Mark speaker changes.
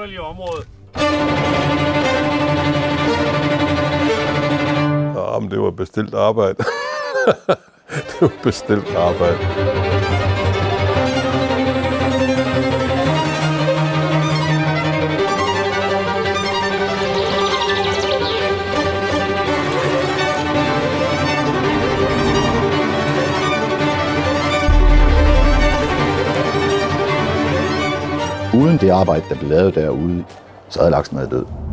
Speaker 1: besynderlige område.
Speaker 2: Ja, men det var bestilt arbejde. Det var bestilt arbejde.
Speaker 3: Uden det arbejde, der blev lavet derude, så havde laksen været død.